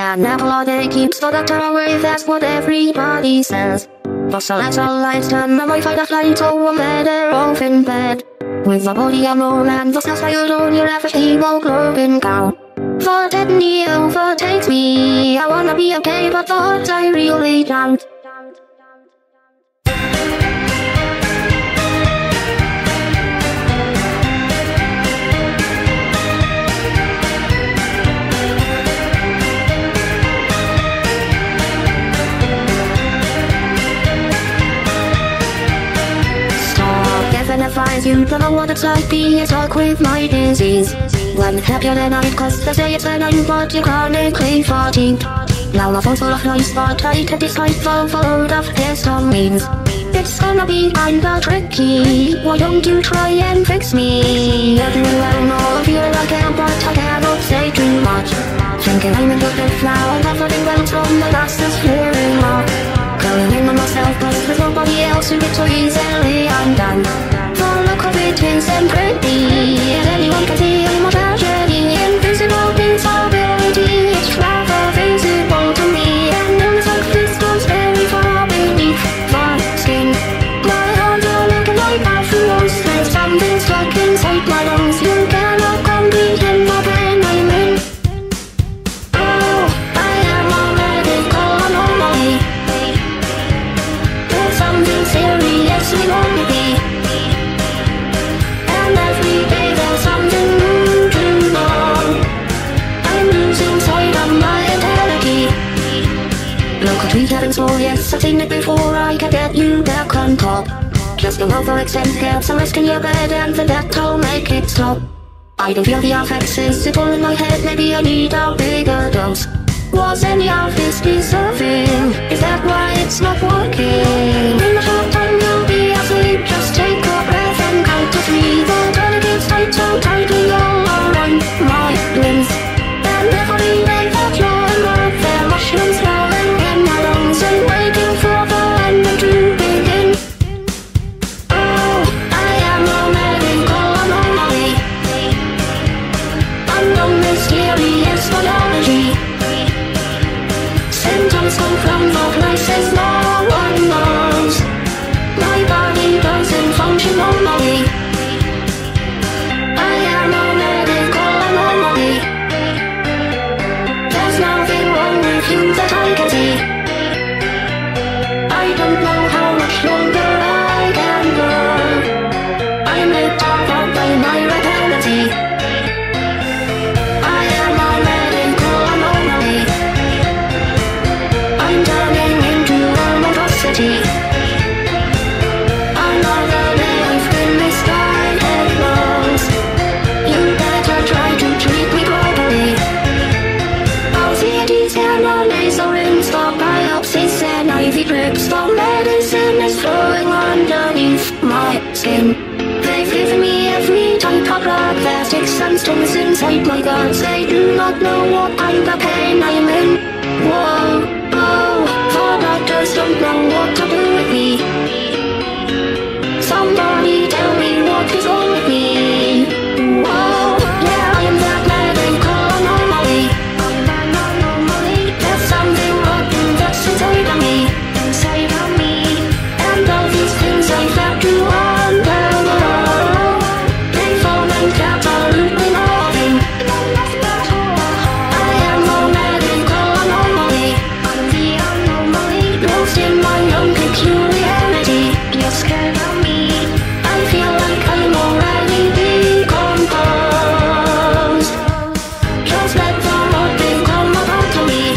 an apple a day keeps the doctor away, that's what everybody says. But so let's all lights turn and I find a flight, so I'm better off in bed. With the body of no man, the snacks I alone, your average hemoglobin count. The deadly overtakes me, I wanna be okay, but the odds I really don't. You don't know what it's like being stuck with my disease. When happier than I, cause they say it's an I'm but you're chronically fatigued. Now my phone's full of noise, but I can't decide the load of histamines. It's gonna be kinda tricky, why don't you try and fix me? Everywhere know I feel like I can, but I cannot say too much. Thinking I'm in good health now, and everything went from the last is clearing up. Going in on myself, but there's nobody else who gets so easily undone. The look of it is pretty, and anyone can see my tragedy. Invisible instability, it's rather visible to me. And it like this goes very far beneath the skin. My arms are looking like mushrooms. There's something stuck inside my lungs. You cannot comprehend the pain I'm in. Oh, I am a medical anomaly. There's something seriously wrong with me. Every day there's something new to know. I'm losing sight of my entirety. Look what we haven't small, yes, I've seen it before. I can get you back on top. Just go over extend, get some rest in your bed, and then that'll make it stop. I don't feel the effects, is it all in my head? Maybe I need a bigger dose. Was any of this deserving? Is that why it's not working? In a short time you'll be asleep, just take a breath and count to 3. The tourniquet's tight, so tightly all around my limbs. And every day that you're in work, there are mushrooms crawling in my lungs and waiting for the ending to begin. Oh, I am a medical anomaly. Unknown mysterious biology. Symptoms come from the places no one knows. My body doesn't function normally. I am a medical anomaly. There's nothing wrong with you that I can see. I don't know how much longer I can go. I'm lit up by my reality. I am a medical anomaly. I'm turning into a monstrosity. Another day I've been misdiagnosed. You better try to treat me properly. I'll see these analyses or install biopsies and IV drips. The medicine is flowing underneath my skin. They've given me every type of drug that sticks and stings inside my guts. They do not know what kind of pain I'm in. Whoa, whoa, the doctors don't know what to do with me. Somebody tell me what is wrong with me. Whoa, yeah, I am that medical anomaly. I'm an anomaly. There's something rotten that's inside of me. Inside of me. And all these things I've had to unravel. They fall and absolutely nothing. I am a medical anomaly. I'm the anomaly. Lost in my own peculiarity. You're scared of me. I feel like I'm already decomposed. Just let the Lord become a part of me.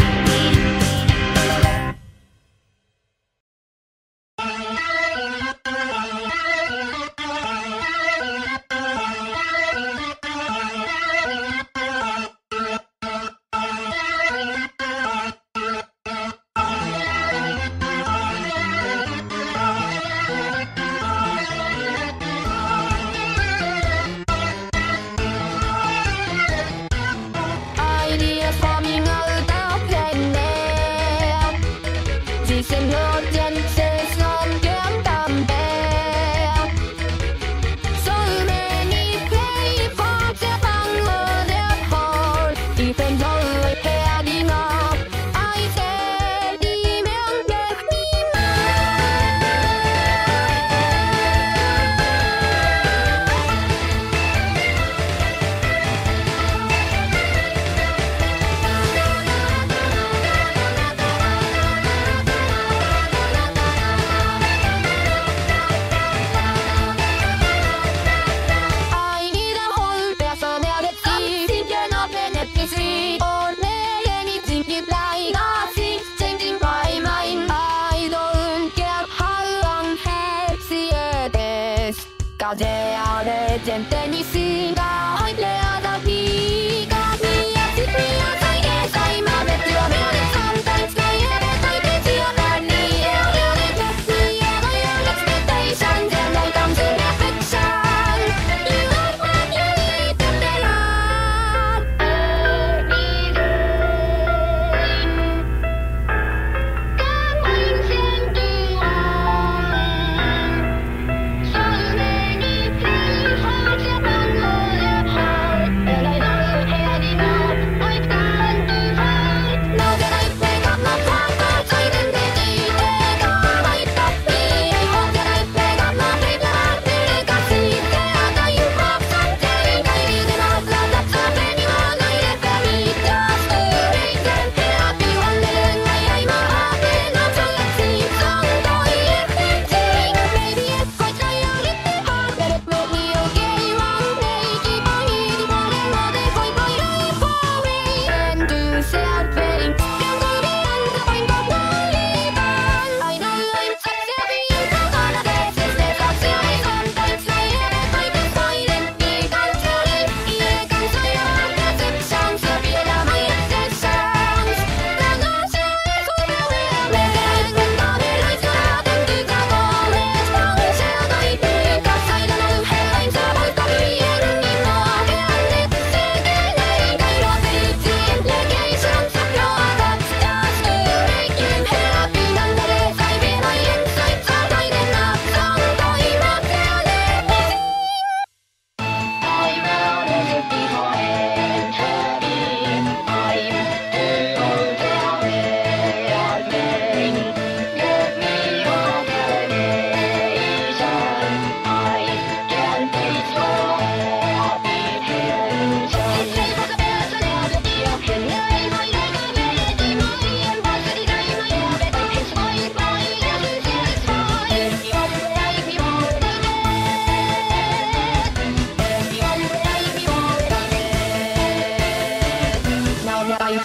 Ideas forming out of thin air. Chỉ xin hứa dân sẽ sống kiếm tầm bè. So many people just on the hole. Even though we're heading up,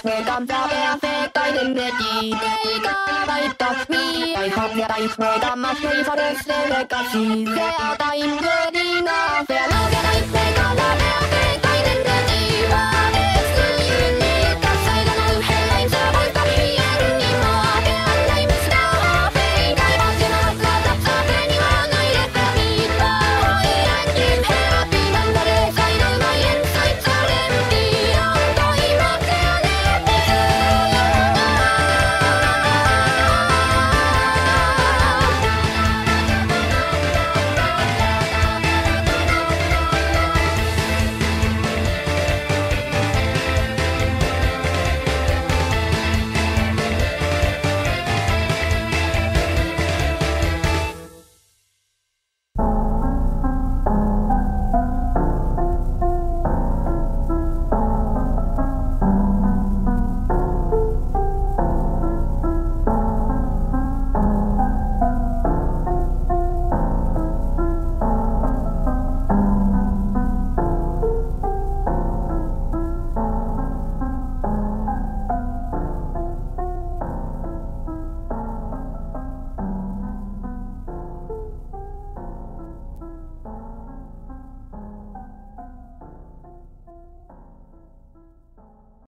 become the perfect identity. They got right of me. I hope that I made a much for this legacy. They are time good enough. They're not gonna take all of it.